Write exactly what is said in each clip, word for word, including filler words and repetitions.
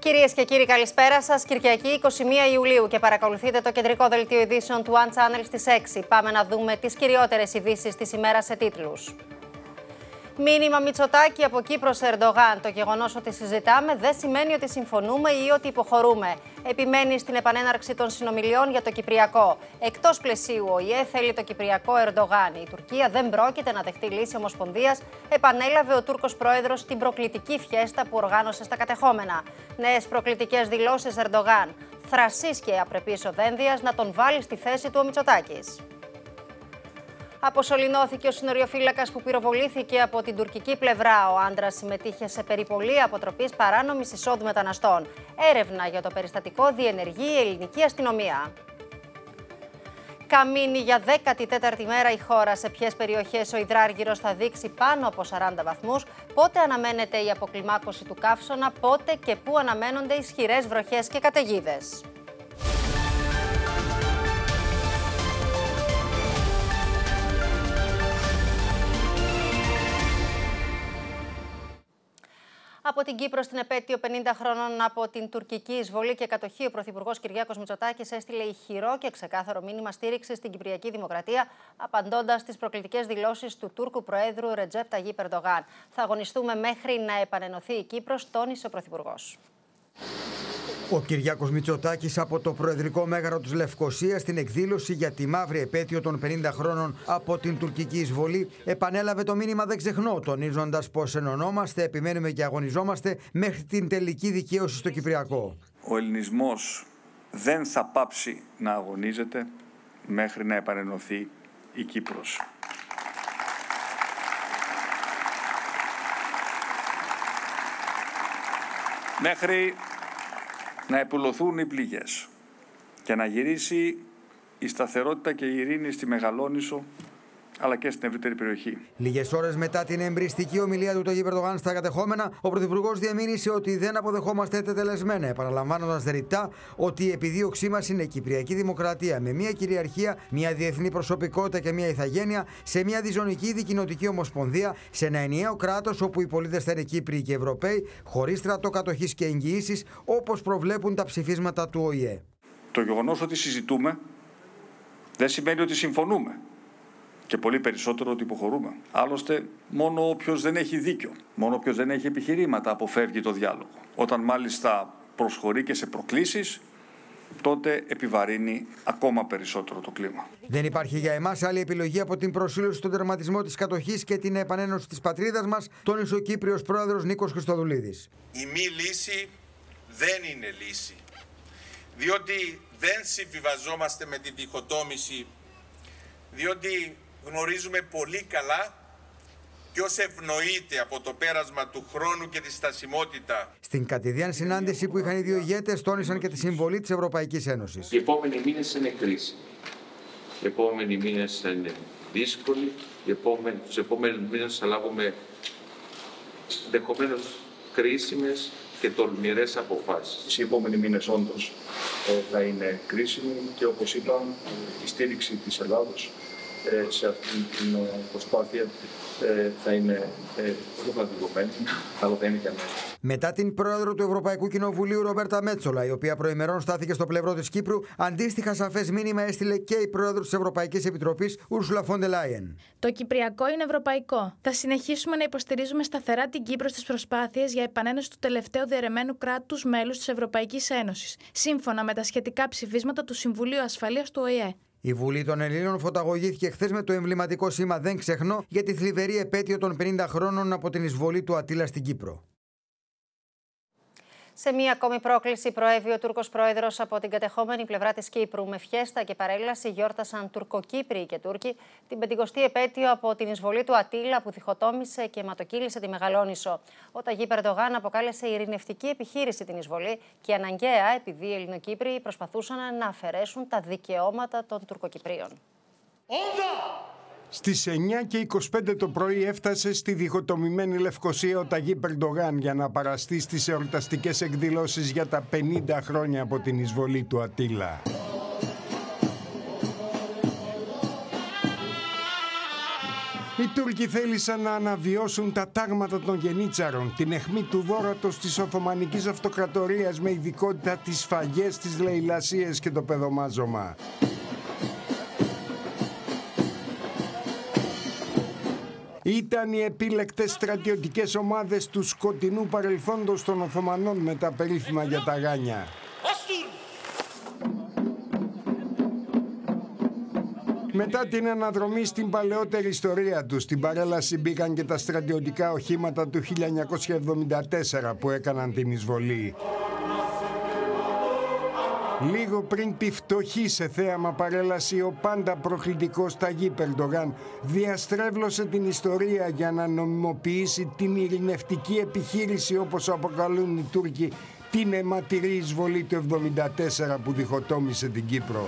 Κυρίες και κύριοι, καλησπέρα σας. Κυριακή εικοστή πρώτη Ιουλίου και παρακολουθείτε το κεντρικό δελτίο ειδήσεων του One Channel στις έξι. Πάμε να δούμε τις κυριότερες ειδήσεις της ημέρας σε τίτλους. Μήνυμα Μητσοτάκη από Κύπρο σε Ερντογάν. Το γεγονός ότι συζητάμε δεν σημαίνει ότι συμφωνούμε ή ότι υποχωρούμε. Επιμένει στην επανέναρξη των συνομιλιών για το Κυπριακό. Εκτός πλαισίου, ο ΙΕ θέλει το Κυπριακό Ερντογάν. Η Τουρκία δεν πρόκειται να δεχτεί λύση ομοσπονδίας, επανέλαβε ο Τούρκος πρόεδρος στην προκλητική φιέστα που οργάνωσε στα κατεχόμενα. Νέες προκλητικές δηλώσεις Ερντογάν. Θρασής και απρεπής ο Δένδιας να τον βάλει στη θέση του ο Μητσοτάκης. Αποσωληνώθηκε ο συνοριοφύλακας που πυροβολήθηκε από την τουρκική πλευρά. Ο άντρας συμμετείχε σε περιπολία αποτροπής παράνομης εισόδου μεταναστών. Έρευνα για το περιστατικό διενεργεί η ελληνική αστυνομία. Καμίνι για δέκατη τέταρτη μέρα η χώρα. Σε ποιες περιοχές ο υδράργυρος θα δείξει πάνω από σαράντα βαθμούς, πότε αναμένεται η αποκλιμάκωση του καύσωνα, πότε και πού αναμένονται ισχυρές βροχές και καταιγίδες. Από την Κύπρο στην επέτειο πενήντα χρόνων από την τουρκική εισβολή και κατοχή, ο Πρωθυπουργός Κυριάκος Μητσοτάκης έστειλε ηχηρό και ξεκάθαρο μήνυμα στήριξης στην Κυπριακή Δημοκρατία, απαντώντας στις προκλητικές δηλώσεις του Τούρκου Προέδρου Ρετζέπ Ταγίπ Ερντογάν. Θα αγωνιστούμε μέχρι να επανενωθεί η Κύπρος, τόνισε ο Πρωθυπουργός. Ο Κυριάκος Μητσοτάκης από το Προεδρικό Μέγαρο της Λευκωσίας στην εκδήλωση για τη μαύρη επέτειο των πενήντα χρόνων από την τουρκική εισβολή επανέλαβε το μήνυμα «Δεν ξεχνώ», τονίζοντας πως ενωνόμαστε, επιμένουμε και αγωνιζόμαστε μέχρι την τελική δικαίωση στο Κυπριακό. Ο ελληνισμός δεν θα πάψει να αγωνίζεται μέχρι να επανενωθεί η Κύπρος. Μέχρι να επουλωθούν οι πληγές και να γυρίσει η σταθερότητα και η ειρήνη στη Μεγαλόνησο αλλά και στην ευρύτερη περιοχή. Λίγες ώρες μετά την εμπριστική ομιλία του Ταγίπ Ερντογάν στα κατεχόμενα, ο Πρωθυπουργός διαμήνυσε ότι δεν αποδεχόμαστε τετελεσμένα, επαναλαμβάνοντας ρητά ότι η επιδίωξή μας είναι Κυπριακή Δημοκρατία με μια κυριαρχία, μια διεθνή προσωπικότητα και μια ηθαγένεια σε μια διζωνική δικοινοτική ομοσπονδία, σε ένα ενιαίο κράτος όπου οι πολίτες θα είναι Κύπριοι και Ευρωπαίοι, χωρίς στρατό κατοχής και εγγυήσεις, όπως προβλέπουν τα ψηφίσματα του Ο Η Ε. Το γεγονός ότι συζητούμε δεν σημαίνει ότι συμφωνούμε. Και πολύ περισσότερο ότι υποχωρούμε. Άλλωστε, μόνο όποιος δεν έχει δίκιο, μόνο όποιος δεν έχει επιχειρήματα αποφεύγει το διάλογο. Όταν μάλιστα προσχωρεί και σε προκλήσεις, τότε επιβαρύνει ακόμα περισσότερο το κλίμα. Δεν υπάρχει για εμάς άλλη επιλογή από την προσήλωση στον τερματισμό της κατοχής και την επανένωση της πατρίδας μας, τόνισε ο Κύπριος πρόεδρος Νίκος Χριστοδουλίδης. Η μη λύση δεν είναι λύση, διότι δεν συμβιβαζόμαστε με τη διχοτόμηση, διότι γνωρίζουμε πολύ καλά ποιος ευνοείται από το πέρασμα του χρόνου και τη στασιμότητα. Στην κατηδίαν συνάντηση που είχαν οι δύο ηγέτες, τόνισαν και τη συμβολή της Ευρωπαϊκής Ένωσης. Οι επόμενοι μήνες είναι κρίσιμοι. Οι επόμενοι μήνες θα είναι δύσκολοι. Οι επόμενοι, τους επόμενους μήνες θα λάβουμε ενδεχομένως κρίσιμες και τολμηρές αποφάσεις. Οι επόμενοι μήνες όντως θα είναι κρίσιμοι και, όπως είπα, η στήριξη της Ελλάδος σε αυτή την προσπάθεια θα είναι προγραμματισμένη, αλλά θα είναι και αμέσως. Μετά την πρόεδρο του Ευρωπαϊκού Κοινοβουλίου Ρομπέρτα Μέτσολα, η οποία προημερών στάθηκε στο πλευρό της Κύπρου, αντίστοιχα σαφές μήνυμα έστειλε και η πρόεδρος της Ευρωπαϊκής Επιτροπής, Ούρσουλα φον ντερ Λάιεν. Το Κυπριακό είναι ευρωπαϊκό. Θα συνεχίσουμε να υποστηρίζουμε σταθερά την Κύπρο στις προσπάθειες για επανένωση του τελευταίου διαιρεμένου κράτους μέλους της Ευρωπαϊκής Ένωσης, σύμφωνα με τα σχετικά ψηφίσματα του Συμβουλίου Ασφαλείας του Ο Η Ε. Η Βουλή των Ελλήνων φωταγωγήθηκε χθες με το εμβληματικό σήμα «Δεν ξεχνώ» για τη θλιβερή επέτειο των πενήντα χρόνων από την εισβολή του Αττίλα στην Κύπρο. Σε μία ακόμη πρόκληση προέβη ο Τούρκος πρόεδρος από την κατεχόμενη πλευρά της Κύπρου. Με φιέστα και παρέλαση γιόρτασαν Τουρκοκύπριοι και Τούρκοι την πεντηκοστή επέτειο από την εισβολή του Αττίλα που διχοτόμησε και αιματοκύλησε τη Μεγαλόνησο. Ο Ταγίπ Ερντογάν αποκάλεσε ειρηνευτική επιχείρηση την εισβολή και αναγκαία επειδή οι Ελληνοκύπριοι προσπαθούσαν να αφαιρέσουν τα δικαιώματα των Τουρκοκυπρίων. Στις εννιά και είκοσι πέντε το πρωί έφτασε στη διχοτομημένη Λευκωσία ο Ταγίπ Ερντογάν για να παραστεί στις εορταστικές εκδηλώσεις για τα πενήντα χρόνια από την εισβολή του Αττίλα. Οι Τούρκοι θέλησαν να αναβιώσουν τα τάγματα των γενίτσαρων, την αιχμή του δώρατος της Οθωμανικής Αυτοκρατορίας με ειδικότητα τις σφαγές, τις λαιλασίες και το παιδομάζωμα. Ήταν οι επίλεκτες στρατιωτικές ομάδες του σκοτεινού παρελθόντος των Οθωμανών με τα περίφημα για τα γάνια. Μετά την αναδρομή στην παλαιότερη ιστορία τους, στην παρέλαση μπήκαν και τα στρατιωτικά οχήματα του χίλια εννιακόσια εβδομήντα τέσσερα που έκαναν την εισβολή. Λίγο πριν τη φτωχή σε θέαμα παρέλαση, ο πάντα προκλητικός Ταγίπ Ερντογάν διαστρέβλωσε την ιστορία για να νομιμοποιήσει την ειρηνευτική επιχείρηση, όπως αποκαλούν οι Τούρκοι, την αιματηρή εισβολή του εβδομήντα τέσσερα που διχοτόμησε την Κύπρο.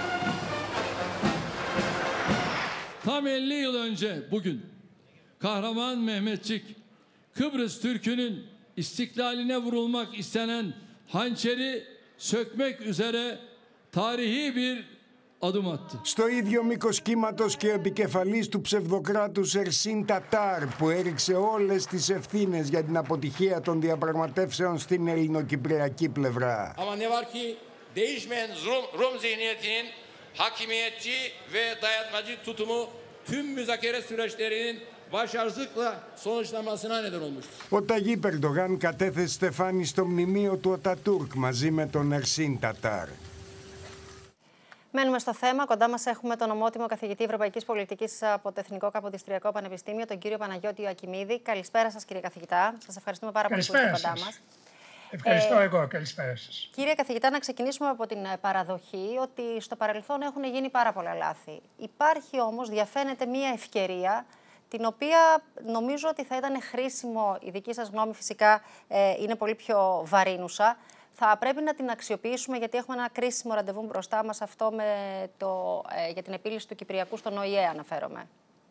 Tam elli yıl önce bugün kahraman Mehmetçik Kıbrıs Türk'ünün istiklaline vurulmak istenen hançeri sökmek üzere tarihi bir adım attı. Στο ίδιο μήκος κύματος και ο επικεφαλής του ψευδοκράτους Ερσίν Τατάρ που έριξε όλες τις ευθύνες για την αποτυχία των διαπραγματεύσεων στην ελληνοκυπριακή πλευρά. Ama ne var ki değişmeyen Rum, Rum zihniyetinin hakimiyetçi ve dayatmacı tutumu tüm müzakere süreçlerinin başarısızlıkla sonuçlanmasına neden olmuştur. Ο Ταγίπ Ερντογάν κατέθεσε στεφάνι στο μνημείο του Ατατούρκ μαζί με τον Ερσίν Τατάρ. Μένουμε στο θέμα. Κοντά μας έχουμε τον ομότιμο καθηγητή Ευρωπαϊκής Πολιτικής από το Εθνικό Καποδιστριακό Πανεπιστήμιο, τον κύριο Παναγιώτη Ιωακιμίδη. Καλησπέρα σας, κύριε καθηγητά. Σας ευχαριστούμε πάρα πολύ που είστε κοντά μας. Ευχαριστώ ε, εγώ. Καλησπέρα σας. Κύριε καθηγητά, να ξεκινήσουμε από την παραδοχή ότι στο παρελθόν έχουν γίνει πάρα πολλά λάθη. Υπάρχει όμως, διαφαίνεται, μία ευκαιρία την οποία νομίζω ότι θα ήταν χρήσιμο, η δική σας γνώμη φυσικά ε, είναι πολύ πιο βαρύνουσα, θα πρέπει να την αξιοποιήσουμε γιατί έχουμε ένα κρίσιμο ραντεβού μπροστά μας, αυτό με το, ε, για την επίλυση του Κυπριακού στον Ο Η Ε αναφέρομαι.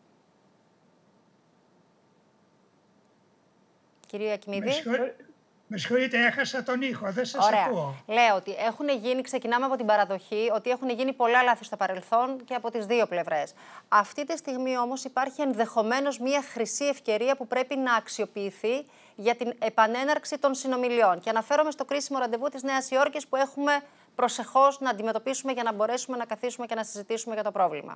Κύριε Ιωακιμίδη. Με συγχωρείτε, έχασα τον ήχο, δεν σας Ωραία. ακούω. Λέω ότι έχουν γίνει, ξεκινάμε από την παραδοχή, ότι έχουν γίνει πολλά λάθη στο παρελθόν και από τις δύο πλευρές. Αυτή τη στιγμή όμως υπάρχει ενδεχομένως μια χρυσή ευκαιρία που πρέπει να αξιοποιηθεί για την επανέναρξη των συνομιλιών. Και αναφέρομαι στο κρίσιμο ραντεβού της Νέας Υόρκης που έχουμε προσεχώς να αντιμετωπίσουμε για να μπορέσουμε να καθίσουμε και να συζητήσουμε για το πρόβλημα.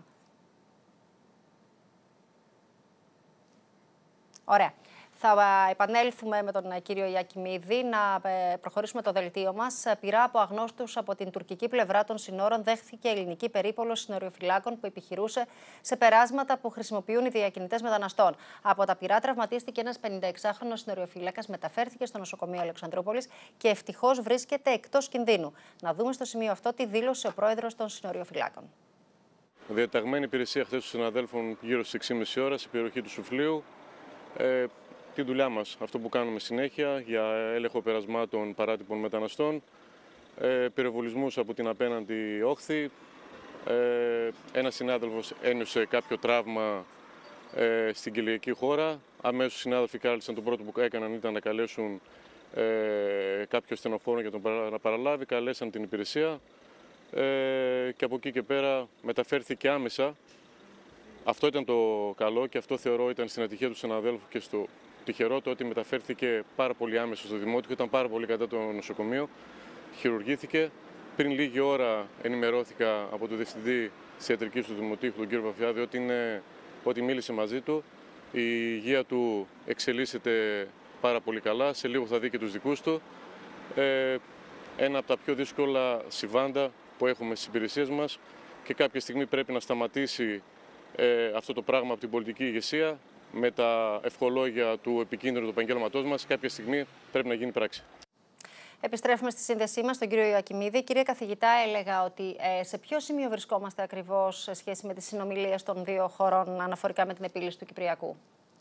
Ωραία. Θα επανέλθουμε με τον κύριο Ιωακιμίδη να προχωρήσουμε το δελτίο μας. Πειρά από αγνώστους από την τουρκική πλευρά των συνόρων δέχθηκε ελληνική περίπολο συνοριοφυλάκων που επιχειρούσε σε περάσματα που χρησιμοποιούν οι διακινητές μεταναστών. Από τα πειρά τραυματίστηκε ένας πενηνταεξάχρονος συνοριοφύλακας, μεταφέρθηκε στο νοσοκομείο Αλεξανδρούπολης και ευτυχώς βρίσκεται εκτός κινδύνου. Να δούμε στο σημείο αυτό τι δήλωσε ο πρόεδρος των συνοριοφυλάκων. Διαταγμένη υπηρεσία χθες των συναδέλφων γύρω στις έξι και μισή ώρα στην περιοχή του Σουφλίου. Ε, τη δουλειά μας, αυτό που κάνουμε συνέχεια για έλεγχο περασμάτων παράτυπων μεταναστών, ε, πυροβολισμούς από την απέναντι όχθη, ε, ένας συνάδελφος ένιωσε κάποιο τραύμα ε, στην κελιακή χώρα, αμέσως οι συνάδελφοι κάλεσαν, το πρώτο που έκαναν ήταν να καλέσουν ε, κάποιο στενοφόρο για τον να παραλάβει, καλέσαν την υπηρεσία ε, και από εκεί και πέρα μεταφέρθηκε άμεσα. Αυτό ήταν το καλό και αυτό θεωρώ ήταν στην ατυχία του συναδέλφου και στο τυχερό το ότι μεταφέρθηκε πάρα πολύ άμεσα στο δημότικο, ήταν πάρα πολύ κατά το νοσοκομείο, χειρουργήθηκε. Πριν λίγη ώρα ενημερώθηκα από τον διευθυντή της ιατρικής του Δημοτήχου, τον κύριο Βαφιάδη, ότι, είναι, ότι μίλησε μαζί του. Η υγεία του εξελίσσεται πάρα πολύ καλά, σε λίγο θα δει και τους δικούς του. Ε, ένα από τα πιο δύσκολα συμβάντα που έχουμε στις υπηρεσίες μας και κάποια στιγμή πρέπει να σταματήσει ε, αυτό το πράγμα από την πολιτική ηγεσία. Με τα ευχολόγια του επικίνδυνου του επαγγέλματός μας, κάποια στιγμή πρέπει να γίνει πράξη. Επιστρέφουμε στη σύνδεσή μας, τον κύριο Ιωακιμίδη. Κύριε καθηγητά, έλεγα ότι ε, σε ποιο σημείο βρισκόμαστε ακριβώς σε σχέση με τις συνομιλίες των δύο χωρών αναφορικά με την επίλυση του Κυπριακού?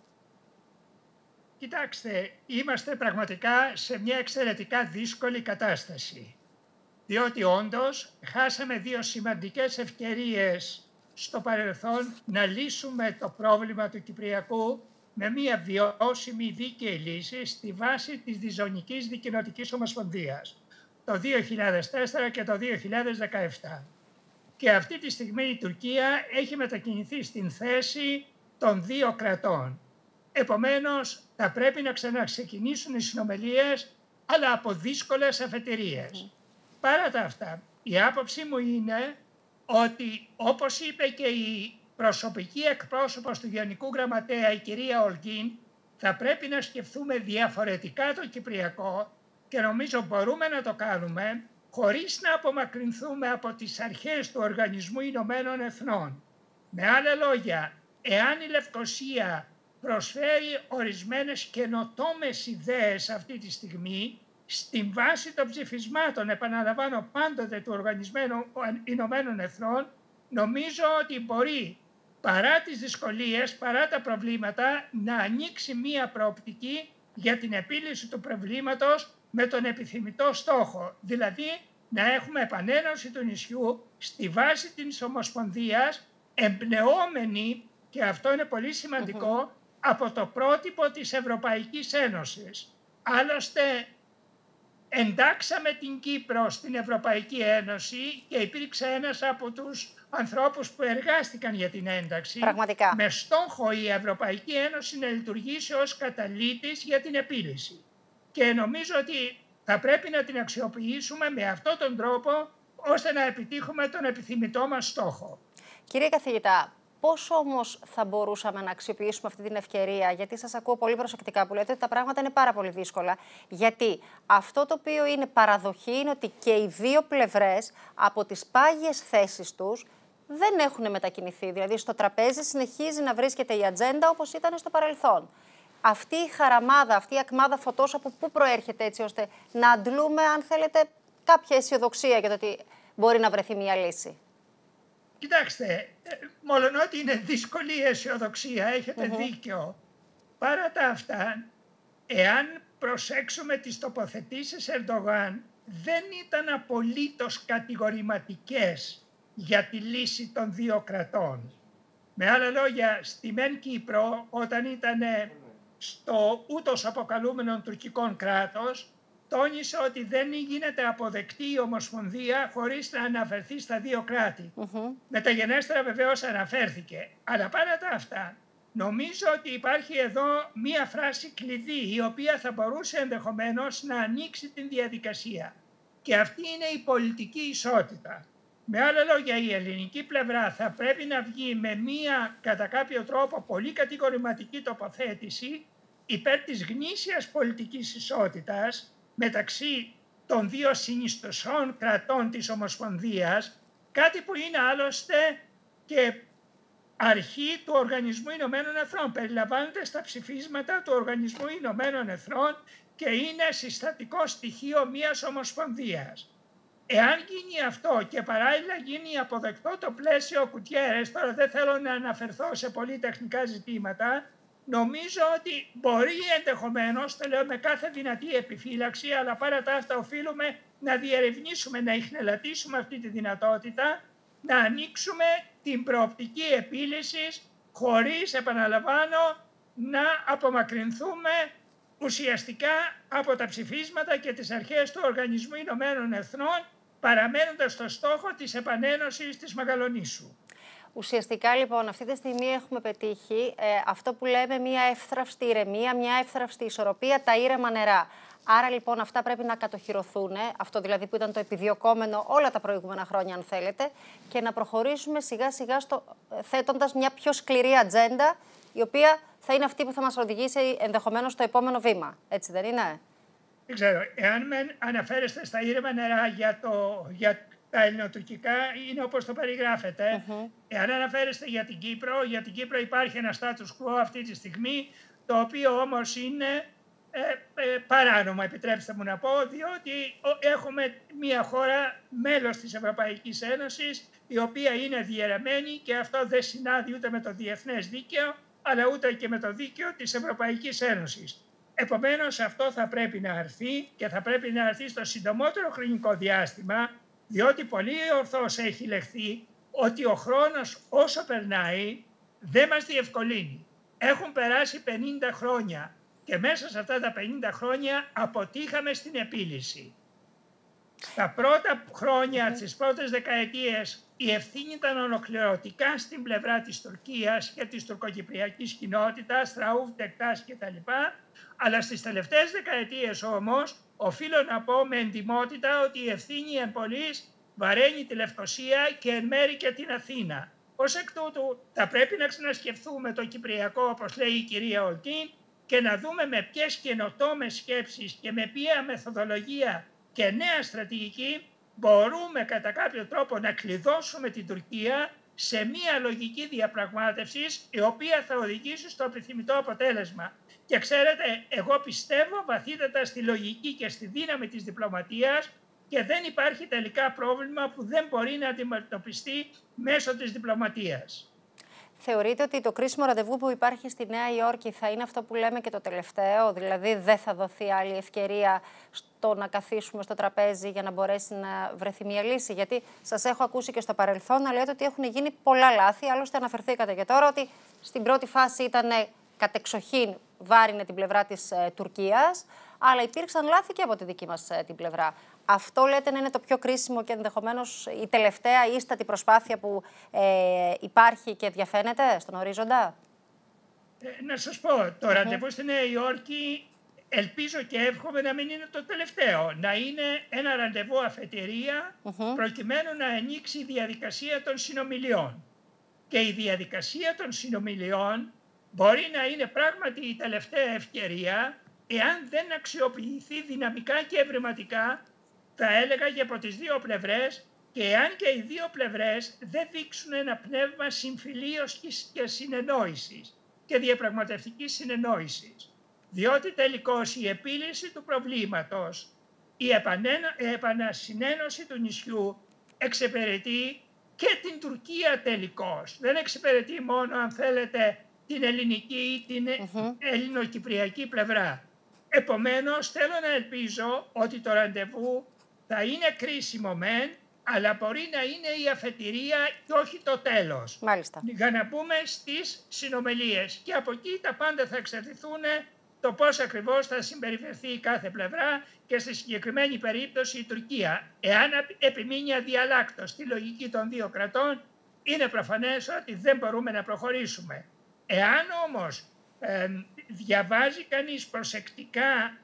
Κοιτάξτε, είμαστε πραγματικά σε μια εξαιρετικά δύσκολη κατάσταση. Διότι όντως χάσαμε δύο σημαντικές ευκαιρίες στο παρελθόν να λύσουμε το πρόβλημα του Κυπριακού με μια βιώσιμη δίκαιη λύση στη βάση της Διζωνικής Δικοινοτικής Ομοσπονδίας το δύο χιλιάδες τέσσερα και το δύο χιλιάδες δεκαεπτά. Και αυτή τη στιγμή η Τουρκία έχει μετακινηθεί στην θέση των δύο κρατών. Επομένως, θα πρέπει να ξαναξεκινήσουν οι συνομιλίες, αλλά από δύσκολες αφετηρίες. Mm. Παρά τα αυτά, η άποψή μου είναι ότι, όπως είπε και η προσωπική εκπρόσωπος του Γενικού Γραμματέα, η κυρία Ολγκίν, θα πρέπει να σκεφτούμε διαφορετικά το Κυπριακό και νομίζω μπορούμε να το κάνουμε χωρίς να απομακρυνθούμε από τις αρχές του Οργανισμού Ηνωμένων Εθνών. Με άλλα λόγια, εάν η Λευκοσία προσφέρει ορισμένες καινοτόμες ιδέες αυτή τη στιγμή, στην βάση των ψηφισμάτων, επαναλαμβάνω πάντοτε του Οργανισμού Ηνωμένων Εθνών, νομίζω ότι μπορεί, παρά τις δυσκολίες, παρά τα προβλήματα, να ανοίξει μία προοπτική για την επίλυση του προβλήματος με τον επιθυμητό στόχο, δηλαδή να έχουμε επανένωση του νησιού στη βάση της Ομοσπονδίας, εμπνεόμενη, και αυτό είναι πολύ σημαντικό, mm-hmm. από το πρότυπο της Ευρωπαϊκής Ένωσης. Άλλωστε, εντάξαμε την Κύπρο στην Ευρωπαϊκή Ένωση και υπήρξε ένας από τους ανθρώπους που εργάστηκαν για την ένταξη. Πραγματικά. Με στόχο η Ευρωπαϊκή Ένωση να λειτουργήσει ως καταλύτης για την επίλυση. Και νομίζω ότι θα πρέπει να την αξιοποιήσουμε με αυτόν τον τρόπο, ώστε να επιτύχουμε τον επιθυμητό μας στόχο. Κύριε καθηγητά, πώς όμως θα μπορούσαμε να αξιοποιήσουμε αυτή την ευκαιρία, γιατί σας ακούω πολύ προσεκτικά που λέτε ότι τα πράγματα είναι πάρα πολύ δύσκολα, γιατί αυτό το οποίο είναι παραδοχή είναι ότι και οι δύο πλευρές από τις πάγιες θέσεις τους δεν έχουν μετακινηθεί. Δηλαδή στο τραπέζι συνεχίζει να βρίσκεται η ατζέντα όπως ήταν στο παρελθόν. Αυτή η χαραμάδα, αυτή η ακμάδα φωτός από πού προέρχεται, έτσι ώστε να αντλούμε, αν θέλετε, κάποια αισιοδοξία για το ότι μπορεί να βρεθεί μια λύση? Κοιτάξτε, μόλον ότι είναι δύσκολη η αισιοδοξία, έχετε mm-hmm. δίκιο. Παρά τα αυτά, εάν προσέξουμε τις τοποθετήσεις Ερντογάν, δεν ήταν απολύτως κατηγορηματικές για τη λύση των δύο κρατών. Με άλλα λόγια, στη Μεν Κύπρο, όταν ήταν στο ούτως αποκαλούμενο τουρκικό κράτος, τόνισε ότι δεν γίνεται αποδεκτή η Ομοσπονδία χωρίς να αναφερθεί στα δύο κράτη. Mm-hmm. Μεταγενέστερα βεβαίως αναφέρθηκε. Αλλά παρά τα αυτά, νομίζω ότι υπάρχει εδώ μία φράση κλειδί, η οποία θα μπορούσε ενδεχομένως να ανοίξει την διαδικασία. Και αυτή είναι η πολιτική ισότητα. Με άλλα λόγια, η ελληνική πλευρά θα πρέπει να βγει με μία, κατά κάποιο τρόπο, πολύ κατηγορηματική τοποθέτηση υπέρ της γνήσιας πολιτικής ισότητας μεταξύ των δύο συνιστοσών κρατών της Ομοσπονδίας, κάτι που είναι άλλωστε και αρχή του Οργανισμού Ηνωμένων Εθνών. Περιλαμβάνεται στα ψηφίσματα του Οργανισμού Ηνωμένων Εθνών και είναι συστατικό στοιχείο μιας Ομοσπονδίας. Εάν γίνει αυτό και παράλληλα γίνει αποδεκτό το πλαίσιο Κουτιέρες, τώρα δεν θέλω να αναφερθώ σε πολύ τεχνικά ζητήματα, νομίζω ότι μπορεί ενδεχομένως, το λέω με κάθε δυνατή επιφύλαξη, αλλά παρά τα αυτά οφείλουμε να διερευνήσουμε, να ιχνελατήσουμε αυτή τη δυνατότητα, να ανοίξουμε την προοπτική επίλυσης χωρίς, επαναλαμβάνω, να απομακρυνθούμε ουσιαστικά από τα ψηφίσματα και τις αρχές του Οργανισμού Ηνωμένων Εθνών, παραμένοντας στο στόχο της επανένωσης της Μεγαλονήσου. Ουσιαστικά, λοιπόν, αυτή τη στιγμή έχουμε πετύχει ε, αυτό που λέμε μια εύθραυστη ηρεμία, μια εύθραυστη ισορροπία, τα ήρεμα νερά. Άρα, λοιπόν, αυτά πρέπει να κατοχυρωθούν, αυτό δηλαδή που ήταν το επιδιωκόμενο όλα τα προηγούμενα χρόνια, αν θέλετε, και να προχωρήσουμε σιγά-σιγά στο, θέτοντας μια πιο σκληρή ατζέντα, η οποία θα είναι αυτή που θα μας οδηγήσει ενδεχομένως στο επόμενο βήμα. Έτσι δεν είναι? Δεν ξέρω. Εάν με αναφέρεστε στα ήρεμα νερά για, το, για τα ελληνοτουρκικά, είναι όπως το περιγράφετε. Mm-hmm. Εάν αναφέρεστε για την Κύπρο, για την Κύπρο υπάρχει ένα status quo αυτή τη στιγμή, το οποίο όμως είναι ε, ε, παράνομο, επιτρέψτε μου να πω, διότι έχουμε μια χώρα μέλος της Ευρωπαϊκής Ένωσης, η οποία είναι διαιρεμένη και αυτό δεν συνάδει ούτε με το διεθνές δίκαιο, αλλά ούτε και με το δίκαιο της Ευρωπαϊκής Ένωσης. Επομένως, αυτό θα πρέπει να αρθεί και θα πρέπει να αρθεί στο συντομότερο χρονικό διάστημα, διότι πολύ ορθώς έχει λεχθεί ότι ο χρόνος όσο περνάει δεν μας διευκολύνει. Έχουν περάσει πενήντα χρόνια και μέσα σε αυτά τα πενήντα χρόνια αποτύχαμε στην επίλυση. Στα πρώτα χρόνια, mm-hmm. τις πρώτες δεκαετίες, η ευθύνη ήταν ολοκληρωτικά στην πλευρά της Τουρκίας και της τουρκοκυπριακής κοινότητας, Τραούφ, Τεκτάς κτλ. Αλλά στις τελευταίες δεκαετίες όμως, οφείλω να πω με εντιμότητα ότι η ευθύνη εν πολλοίς βαραίνει τη Λευκοσία και εν μέρει και την Αθήνα. Ως εκ τούτου θα πρέπει να ξανασκεφτούμε το Κυπριακό, όπως λέει η κυρία Ολτίν, και να δούμε με ποιες καινοτόμες σκέψεις και με ποια μεθοδολογία και νέα στρατηγική μπορούμε κατά κάποιο τρόπο να κλειδώσουμε την Τουρκία σε μια λογική διαπραγμάτευσης η οποία θα οδηγήσει στο επιθυμητό αποτέλεσμα. Και ξέρετε, εγώ πιστεύω βαθύτατα στη λογική και στη δύναμη της διπλωματίας και δεν υπάρχει τελικά πρόβλημα που δεν μπορεί να αντιμετωπιστεί μέσω της διπλωματίας. Θεωρείτε ότι το κρίσιμο ραντεβού που υπάρχει στη Νέα Υόρκη θα είναι αυτό που λέμε και το τελευταίο, δηλαδή δεν θα δοθεί άλλη ευκαιρία στο να καθίσουμε στο τραπέζι για να μπορέσει να βρεθεί μια λύση? Γιατί σας έχω ακούσει και στο παρελθόν να λέτε ότι έχουν γίνει πολλά λάθη, άλλωστε αναφερθήκατε και τώρα ότι στην πρώτη φάση ήταν κατεξοχήν βάρινε την πλευρά της ε, Τουρκίας, αλλά υπήρξαν λάθη και από τη δική μας ε, την πλευρά. Αυτό λέτε να είναι το πιο κρίσιμο και ενδεχομένως η τελευταία ίστατη προσπάθεια που ε, υπάρχει και διαφαίνεται στον ορίζοντα? Ε, να σας πω, το mm-hmm. ραντεβού στη Νέα Υόρκη ελπίζω και εύχομαι να μην είναι το τελευταίο. Να είναι ένα ραντεβού αφετηρία mm-hmm. προκειμένου να ανοίξει η διαδικασία των συνομιλιών. Και η διαδικασία των συνομιλιών μπορεί να είναι πράγματι η τελευταία ευκαιρία εάν δεν αξιοποιηθεί δυναμικά και ευρηματικά, θα έλεγα και από τις δύο πλευρές, και εάν και οι δύο πλευρές δεν δείξουν ένα πνεύμα συμφιλίωσης και συνεννόησης και διαπραγματευτικής συνεννόησης. Διότι τελικώς η επίλυση του προβλήματος, η επανασυνένωση του νησιού εξυπηρετεί και την Τουρκία τελικώς. Δεν εξυπηρετεί μόνο, αν θέλετε, την ελληνική ή την uh-huh. ελληνοκυπριακή πλευρά. Επομένως, θέλω να ελπίζω ότι το ραντεβού θα είναι κρίσιμο μεν, αλλά μπορεί να είναι η αφετηρία και όχι το τέλος. Μάλιστα. Για να μπούμε στις συνομιλίες. Και από εκεί τα πάντα θα εξαρτηθούν το πώς ακριβώς θα συμπεριφερθεί η κάθε πλευρά και στη συγκεκριμένη περίπτωση η Τουρκία. Εάν επιμείνει αδιαλάκτως στη λογική των δύο κρατών, είναι προφανές ότι δεν μπορούμε να προχωρήσουμε. Εάν όμως ε, διαβάζει κανείς προσεκτικά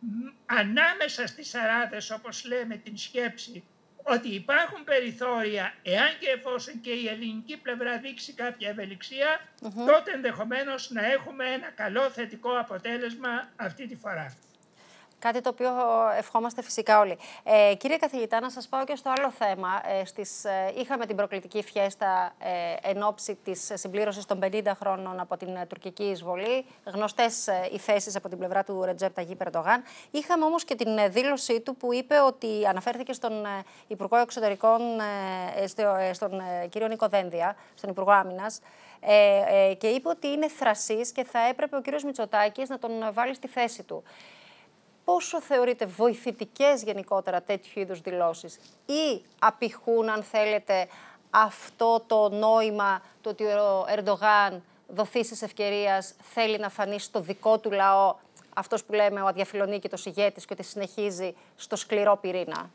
ανάμεσα στις αράδες, όπως λέμε, την σκέψη ότι υπάρχουν περιθώρια, εάν και εφόσον και η ελληνική πλευρά δείξει κάποια ευελιξία, mm-hmm. τότε ενδεχομένως να έχουμε ένα καλό θετικό αποτέλεσμα αυτή τη φορά. Κάτι το οποίο ευχόμαστε φυσικά όλοι. Ε, κύριε καθηγητά, να σας πάω και στο άλλο θέμα. Ε, στις, ε, είχαμε την προκλητική φιέστα ε, εν ώψη της συμπλήρωσης των πενήντα χρόνων από την ε, τουρκική εισβολή. Γνωστές ε, οι θέσεις από την πλευρά του Ρετζέπ Ταγίπ Ερντογάν. Είχαμε όμως και την ε, δήλωσή του που είπε ότι αναφέρθηκε στον ε, Υπουργό Εξωτερικών, ε, στο, ε, στον ε, κύριο Νίκο Δένδια, στον Υπουργό Άμυνας, ε, ε, και είπε ότι είναι θρασής και θα έπρεπε ο κύριος Μητσοτάκης να τον βάλει στη θέση του. Πόσο θεωρείτε βοηθητικές γενικότερα τέτοιου είδους δηλώσεις ή απηχούν, αν θέλετε, αυτό το νόημα το ότι ο Ερντογάν δοθήσεις ευκαιρίας θέλει να φανεί στο δικό του λαό αυτός που λέμε ο αδιαφιλονίκητος ηγέτης και ότι συνεχίζει στο σκληρό πυρήνα?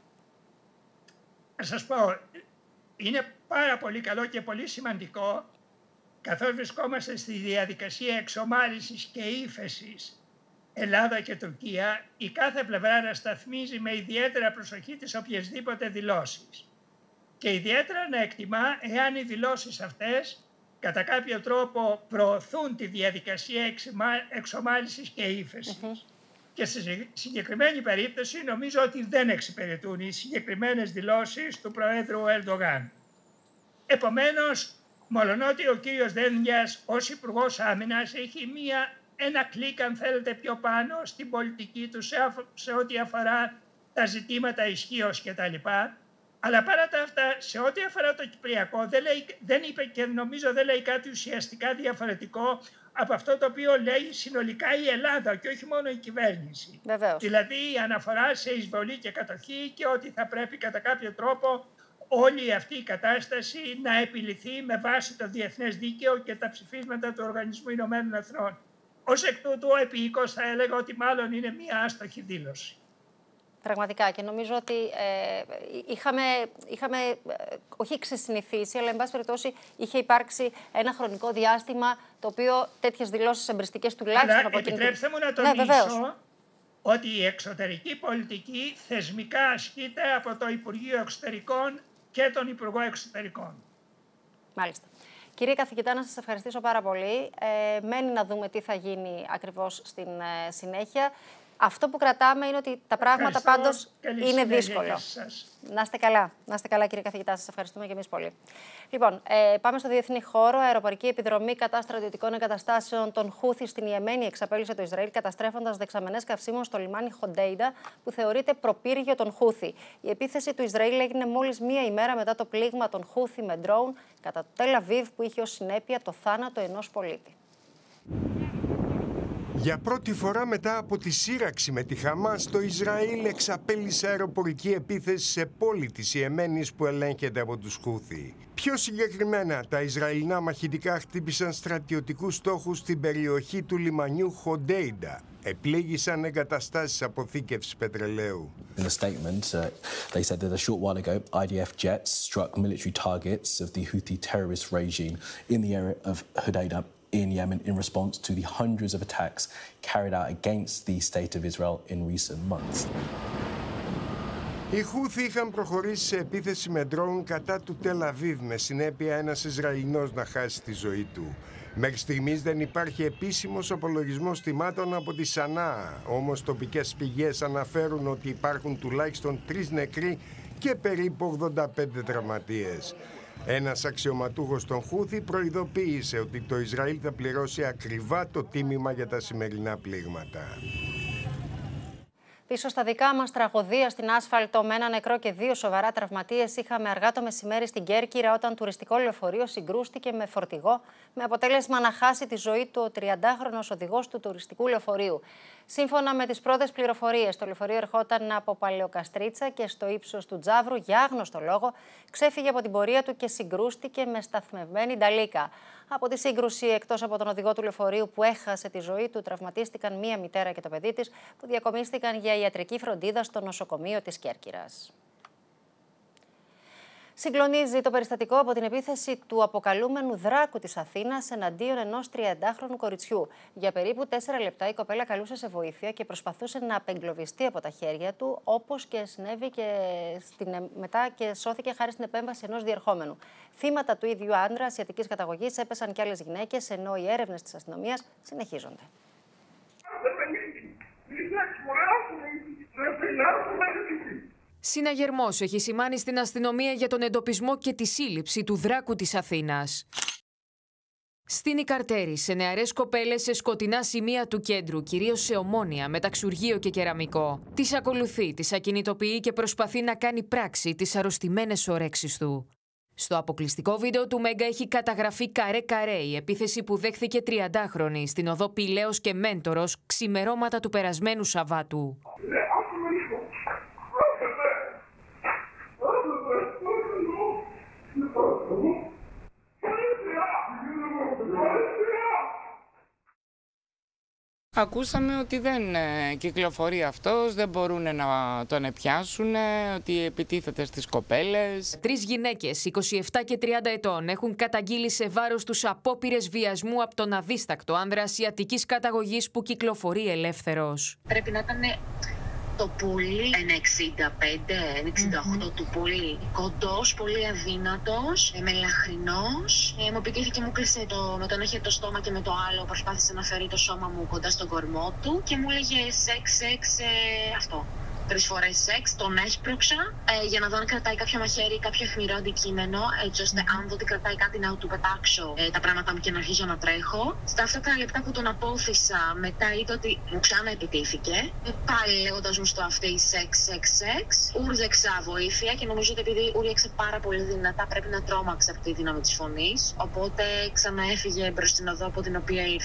Να σας πω, είναι πάρα πολύ καλό και πολύ σημαντικό, καθώς βρισκόμαστε στη διαδικασία εξομάλυνσης και ύφεσης Ελλάδα και Τουρκία, η κάθε πλευρά να σταθμίζει με ιδιαίτερα προσοχή τις οποιασδήποτε δηλώσεις. Και ιδιαίτερα να εκτιμά εάν οι δηλώσεις αυτές κατά κάποιο τρόπο προωθούν τη διαδικασία εξομάλυνσης και ύφεσης. Mm-hmm. Και στη συγκεκριμένη περίπτωση νομίζω ότι δεν εξυπηρετούν οι συγκεκριμένες δηλώσεις του Προέδρου Ερντογάν. Επομένως, μολονότι ο κύριος Δένδιας ως Υπουργός Άμυνας έχει μία ένα κλικ, αν θέλετε, πιο πάνω στην πολιτική του σε, σε ό,τι αφορά τα ζητήματα ισχύως κτλ. Αλλά παρά τα αυτά, σε ό,τι αφορά το Κυπριακό, δεν, λέει, δεν είπε και νομίζω δεν λέει κάτι ουσιαστικά διαφορετικό από αυτό το οποίο λέει συνολικά η Ελλάδα και όχι μόνο η κυβέρνηση. Βεβαίως. Δηλαδή η αναφορά σε εισβολή και κατοχή και ότι θα πρέπει κατά κάποιο τρόπο όλη αυτή η κατάσταση να επιληθεί με βάση το διεθνές δίκαιο και τα ψηφίσματα του Οργανισμού Ηνωμένων Εθνών. Ως εκ τούτου, επίοικος θα έλεγα ότι μάλλον είναι μία άστοχη δήλωση. Πραγματικά, και νομίζω ότι ε, είχαμε, είχαμε ε, όχι ξεσυνηθίσει, αλλά εν πάση περιπτώσει είχε υπάρξει ένα χρονικό διάστημα το οποίο τέτοιες δηλώσεις εμπριστικές τουλάχιστον αλλά από εκείνη. Επιτρέψτε μου να τονίσω ναι, ότι η εξωτερική πολιτική θεσμικά ασκείται από το Υπουργείο Εξωτερικών και τον Υπουργό Εξωτερικών. Μάλιστα. Κύριε καθηγητά, να σας ευχαριστήσω πάρα πολύ. Ε, μένει να δούμε τι θα γίνει ακριβώς στην ε, συνέχεια. Αυτό που κρατάμε είναι ότι τα πράγματα πάντως είναι δύσκολο. Να είστε καλά. Να είστε καλά, κύριε καθηγητά. Σας ευχαριστούμε και εμείς πολύ. Λοιπόν, ε, πάμε στο διεθνή χώρο. Αεροπορική επιδρομή κατά στρατιωτικών εγκαταστάσεων των Χούθι στην Ιεμένη εξαπέλυσε το Ισραήλ, καταστρέφοντας δεξαμενές καυσίμων στο λιμάνι Χοντέιντα, που θεωρείται προπύργιο των Χούθι. Η επίθεση του Ισραήλ έγινε μόλις μία ημέρα μετά το πλήγμα των Χούθι με ντρόουν κατά το Τελ Αβίβ, που είχε ως συνέπεια το θάνατο ενός πολίτη. Για πρώτη φορά μετά από τη σύραξη με τη Χαμάς, το Ισραήλ εξαπέλυσε αεροπορική επίθεση σε πόλη της Ιεμένης που ελέγχεται από τους Χούθι. Πιο συγκεκριμένα, τα Ισραηλινά μαχητικά χτύπησαν στρατιωτικούς στόχους στην περιοχή του λιμανιού Χοντέιντα. Επλήγησαν εγκαταστάσεις αποθήκευσης πετρελαίου. In a statement, uh, they said that a short while ago, I D F jets struck military targets of the Houthi terrorist regime in the area of Hodeidah in Yemen in response to the hundreds of attacks carried out against the state of Israel in recent months. Οι Χούθι είχαν προχωρήσει σε επίθεση με ντρόουν κατά του Τελ Αβίβ, με συνέπεια ένας Ισραηλινός να χάσει τη ζωή του. Μέχρι στιγμής δεν υπάρχει επίσημος απολογισμός θυμάτων από τη Σανά, όμως τοπικές πηγές αναφέρουν ότι υπάρχουν τουλάχιστον τρεις νεκροί και περίπου ογδόντα πέντε τραυματίες. Ένας αξιωματούχος των Χούθι προειδοποίησε ότι το Ισραήλ θα πληρώσει ακριβά το τίμημα για τα σημερινά πλήγματα. Πίσω στα δικά μας, τραγωδία στην άσφαλτο με ένα νεκρό και δύο σοβαρά τραυματίες είχαμε αργά το μεσημέρι στην Κέρκυρα, όταν τουριστικό λεωφορείο συγκρούστηκε με φορτηγό, με αποτέλεσμα να χάσει τη ζωή του ο τριαντάχρονος οδηγός του τουριστικού λεωφορείου. Σύμφωνα με τις πρώτες πληροφορίες, το λεωφορείο ερχόταν από Παλαιοκαστρίτσα και στο ύψος του Τζαύρου, για άγνωστο λόγο, ξέφυγε από την πορεία του και συγκρούστηκε με σταθμευμένη νταλίκα. Από τη σύγκρουση, εκτός από τον οδηγό του λεωφορείου που έχασε τη ζωή του, τραυματίστηκαν μία μητέρα και το παιδί της, που διακομίστηκαν για ιατρική φροντίδα στο νοσοκομείο της Κέρκυρας. Συγκλονίζει το περιστατικό από την επίθεση του αποκαλούμενου Δράκου της Αθήνας εναντίον ενός τριαντάχρονου κοριτσιού. Για περίπου τέσσερα λεπτά η κοπέλα καλούσε σε βοήθεια και προσπαθούσε να απεγκλωβιστεί από τα χέρια του, όπως και συνέβη και στην, μετά και σώθηκε χάρη στην επέμβαση ενός διερχόμενου. Θύματα του ίδιου άντρα ασιατικής καταγωγής έπεσαν και άλλες γυναίκες, ενώ οι έρευνες της αστυνομίας συνεχίζονται. Συναγερμός έχει σημάνει στην αστυνομία για τον εντοπισμό και τη σύλληψη του Δράκου της Αθήνας. Στην Ικαρτέρη, σε νεαρές κοπέλες σε σκοτεινά σημεία του κέντρου, κυρίως σε ομόνια, με ταξουργείο και κεραμικό. Τις ακολουθεί, τις ακινητοποιεί και προσπαθεί να κάνει πράξη τις αρρωστημένες ορέξεις του. Στο αποκλειστικό βίντεο του Μέγκα έχει καταγραφεί καρέ-καρέ η επίθεση που δέχθηκε τριαντάχρονη στην οδό Πηλαίος και Μέντορος ξημερώματα του περασμένου Σαββάτου. Ακούσαμε ότι δεν κυκλοφορεί αυτός, δεν μπορούν να τον πιάσουν, ότι επιτίθεται στις κοπέλες. Τρεις γυναίκες, είκοσι επτά και τριάντα ετών, έχουν καταγγείλει σε βάρος τους απόπειρες βιασμού από τον αδίστακτο άνδρα ασιατικής καταγωγής που κυκλοφορεί ελεύθερος. Πρέπει να ήταν το πουλί ένα εξήντα πέντε, ένα εξήντα οκτώ mm-hmm. του πουλί. Κοντός, πολύ αδύνατος, μελαχρινός. Ε, μου επιτίθηκε, μου κλείσε το, με το ένα χέρι το στόμα και με το άλλο προσπάθησε να φέρει το σώμα μου κοντά στον κορμό του και μου έλεγε σεξ, σεξ, ε, αυτό. Τρεις φορές σεξ, τον έσπρωξα ε, για να δω αν κρατάει κάποιο μαχαίρι, κάποιο αιχμηρό αντικείμενο, έτσι ώστε mm-hmm. αν δω ότι κρατάει κάτι να του πετάξω ε, τα πράγματα μου και να αρχίσω να τρέχω. Στα αυτά τα λεπτά που τον απόθυσα, μετά είδα ότι μου ξανά επιτίθηκε. Ε, πάλι λέγοντας μου στο αυτί σεξ, σεξ, σεξ. Ούρδεξα βοήθεια και νομίζω ότι επειδή ούρδεξε πάρα πολύ δυνατά, πρέπει να τρόμαξε αυτή τη δύναμη της φωνής. Οπότε ξαναέφυγε προς την οδό από την οποία ήρθε.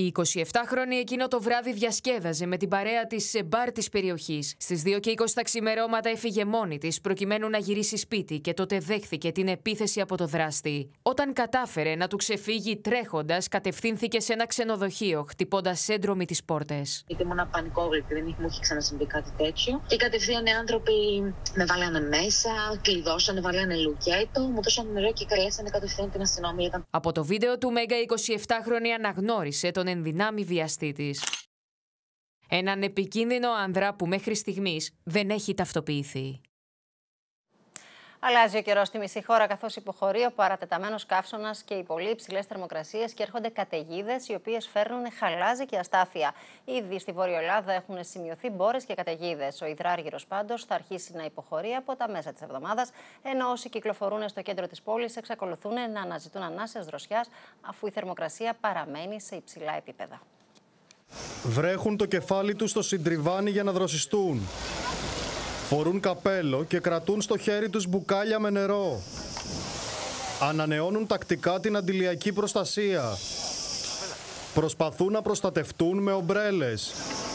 Η εικοσιεφτάχρονη εκείνο το βράδυ διασκέδαζε με την παρέα της σε μπαρ της περιοχής. Στις δύο και είκοσι τα ξημερώματα έφυγε μόνη της προκειμένου να γυρίσει σπίτι και τότε δέχθηκε την επίθεση από το δράστη. Όταν κατάφερε να του ξεφύγει τρέχοντας, κατευθύνθηκε σε ένα ξενοδοχείο, χτυπώντας έντρομοι τις πόρτες. Ήμουν πανικόβλητη, δεν μου είχε ξανασυμβεί κάτι τέτοιο. Και κατευθείαν οι άνθρωποι με βάλανε μέσα, κλειδώσανε, βάλανε λουκέτο, μου δώσανε νερό και καλέσανε κατευθείαν την αστυνομία. Από το βίντεο του Μέγκα, η εικοσιεφτάχρονη αναγνώρισε τον ενδυνάμει βιαστή της. Έναν επικίνδυνο άνδρα που μέχρι στιγμής δεν έχει ταυτοποιηθεί. Αλλάζει ο καιρός στη μισή χώρα, καθώς υποχωρεί ο παρατεταμένος καύσωνας και οι πολύ υψηλές θερμοκρασίες και έρχονται καταιγίδες, οι οποίες φέρνουν χαλάζι και αστάθεια. Ήδη στη Βόρεια Ελλάδα έχουν σημειωθεί μπόρες και καταιγίδες. Ο υδράργυρος πάντως θα αρχίσει να υποχωρεί από τα μέσα της εβδομάδας, ενώ όσοι κυκλοφορούν στο κέντρο της πόλης εξακολουθούν να αναζητούν ανάσες δροσιάς, αφού η θερμοκρασία παραμένει σε υψηλά επίπεδα. Βρέχουν το κεφάλι τους στο συντριβάνι για να δροσιστούν. Φορούν καπέλο και κρατούν στο χέρι τους μπουκάλια με νερό. Ανανεώνουν τακτικά την αντιλιακή προστασία. Προσπαθούν να προστατευτούν με ομπρέλες.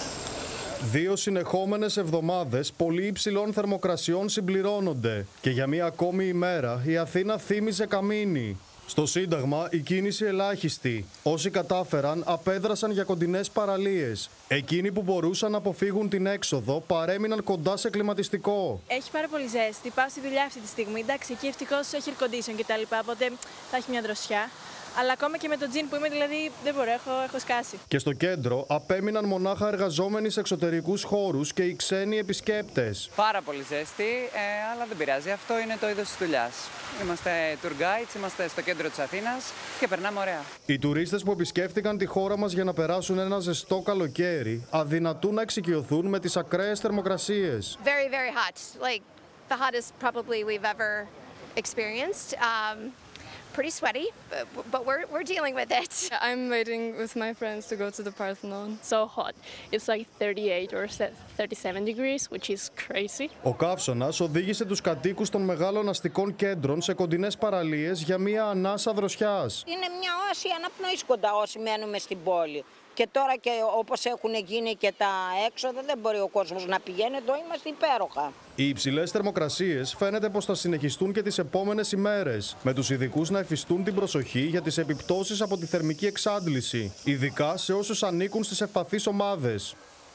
Δύο συνεχόμενες εβδομάδες πολύ υψηλών θερμοκρασιών συμπληρώνονται και για μία ακόμη ημέρα η Αθήνα θύμιζε καμίνι. Στο Σύνταγμα η κίνηση ελάχιστη. Όσοι κατάφεραν απέδρασαν για κοντινές παραλίες. Εκείνοι που μπορούσαν να αποφύγουν την έξοδο παρέμειναν κοντά σε κλιματιστικό. Έχει πάρα πολύ ζέστη. Πάω στη δουλειά αυτή τη στιγμή. Εντάξει, εκεί ευτυχώς έχει air condition κτλ. Οπότε θα έχει μια δροσιά. Αλλά ακόμα και με το τζιν που είμαι, δηλαδή δεν μπορώ, έχω, έχω σκάσει. Και στο κέντρο απέμειναν μονάχα εργαζόμενοι σε εξωτερικούς χώρους και οι ξένοι επισκέπτες. Πάρα πολύ ζέστη, ε, αλλά δεν πειράζει. Αυτό είναι το είδος της δουλειάς. Είμαστε tour guides, είμαστε στο κέντρο της Αθήνας και περνάμε ωραία. Οι τουρίστες που επισκέφτηκαν τη χώρα μας για να περάσουν ένα ζεστό καλοκαίρι αδυνατούν να εξοικειωθούν με τις ακραίες θερμοκρασίες. Very, very hot. Like the hottest probably we've ever experienced. Um... Pretty sweaty, but, but we're, we're dealing with it. I'm waiting with my friends to go to the Parthenon. So hot. It's like thirty-eight or thirty-seven degrees, which is crazy. Ο καύσωνας οδήγησε τους κατοίκους των μεγάλων αστικών κέντρων σε κοντινές παραλίες για μια ανάσα δροσιάς. Είναι μια όση αναπνοής κοντά όσοι μένουμε στην πόλη. Και τώρα και όπως έχουν γίνει και τα έξοδα δεν μπορεί ο κόσμος να πηγαίνει, εδώ είμαστε υπέροχα. Οι υψηλές θερμοκρασίες φαίνεται πως θα συνεχιστούν και τις επόμενες ημέρες, με τους ειδικούς να εφιστούν την προσοχή για τις επιπτώσεις από τη θερμική εξάντληση, ειδικά σε όσους ανήκουν στις ευπαθείς ομάδες.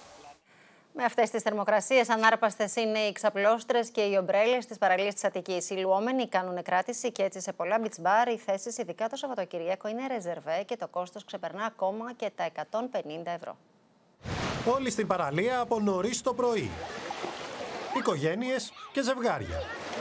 Με αυτές τις θερμοκρασίες, ανάρπαστες είναι οι ξαπλώστρες και οι ομπρέλες της παραλίας της Αττικής. Οι λουόμενοι κάνουν κράτηση και έτσι σε πολλά beach bar οι θέσεις, ειδικά το Σαββατοκύριακο, είναι ρεζερβέ και το κόστος ξεπερνά ακόμα και τα εκατόν πενήντα ευρώ. Όλοι στην παραλία από νωρίς το πρωί. Οικογένειες και ζευγάρια.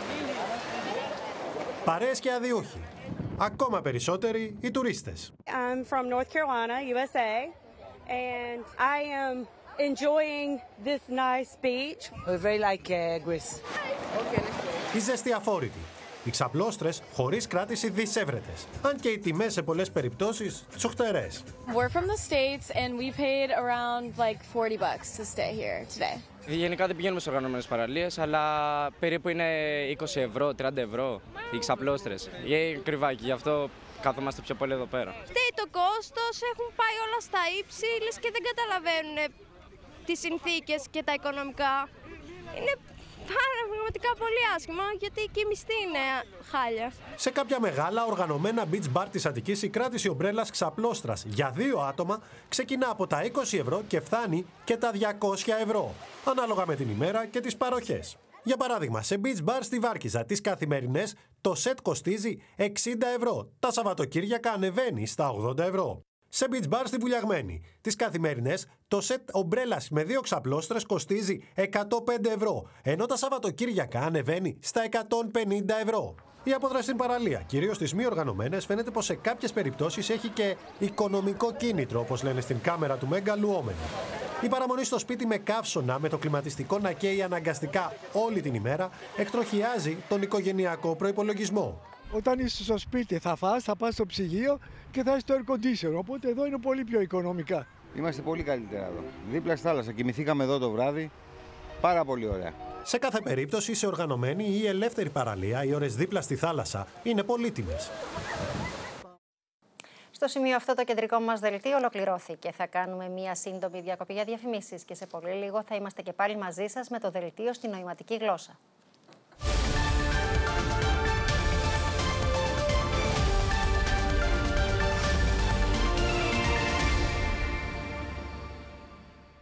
Παρέες και αδιούχοι. Ακόμα περισσότεροι οι τουρίστες. I'm from North Carolina, U S A, and I am enjoying this nice beach. We very like uh, Greece. Η ζέστη αφόρητη. Οι ξαπλώστρες χωρίς κράτηση δισεύρετες. Αν και οι τιμές σε πολλές περιπτώσεις τσοχτερές. We're from the States and we paid around like forty bucks to stay here today. Γενικά δεν πηγαίνουμε σε οργανωμένες παραλίες, αλλά περίπου είναι είκοσι ευρώ, τριάντα ευρώ οι ξαπλώστρες. Είναι κρυβάκι, γι' αυτό κάθομαστε πιο πολύ εδώ πέρα. Φταίει το κόστος, έχουν πάει όλα στα ύψη, λες και δεν καταλαβαίνουν τις συνθήκες και τα οικονομικά. Είναι πραγματικά πολύ άσχημα, γιατί και η μισθή είναι χάλια. Σε κάποια μεγάλα οργανωμένα beach bar της Αττικής η κράτηση ομπρέλας ξαπλώστρας για δύο άτομα ξεκινά από τα είκοσι ευρώ και φτάνει και τα διακόσια ευρώ, ανάλογα με την ημέρα και τις παροχές. Για παράδειγμα, σε beach bar στη Βάρκιζα τις καθημερινές το σετ κοστίζει εξήντα ευρώ, τα Σαββατοκύριακα ανεβαίνει στα ογδόντα ευρώ. Σε beach bar στη Βουλιαγμένη, τις καθημερινές, το σετ ομπρέλας με δύο ξαπλώστρες κοστίζει εκατόν πέντε ευρώ, ενώ τα Σαββατοκύριακα ανεβαίνει στα εκατόν πενήντα ευρώ. Η απόδραση στην παραλία, κυρίως στις μη οργανωμένες, φαίνεται πως σε κάποιες περιπτώσεις έχει και οικονομικό κίνητρο, όπως λένε στην κάμερα του Μέγκα λουόμενοι. Η παραμονή στο σπίτι με καύσωνα, με το κλιματιστικό να καίει αναγκαστικά όλη την ημέρα, εκτροχιάζει τον οικογενειακό προϋπολογισμό. Όταν είσαι στο σπίτι θα φας, θα πας στο ψυγείο και θα έχεις το air conditioner, οπότε εδώ είναι πολύ πιο οικονομικά. Είμαστε πολύ καλύτερα εδώ. Δίπλα στη θάλασσα, κοιμηθήκαμε εδώ το βράδυ, πάρα πολύ ωραία. Σε κάθε περίπτωση, σε οργανωμένη ή ελεύθερη παραλία, οι ώρες δίπλα στη θάλασσα είναι πολύτιμες. Στο σημείο αυτό το κεντρικό μας δελτίο ολοκληρώθηκε. Θα κάνουμε μία σύντομη διακοπή για διαφημίσεις και σε πολύ λίγο θα είμαστε και πάλι μαζί σας με το δελτίο στη νοηματική γλώσσα.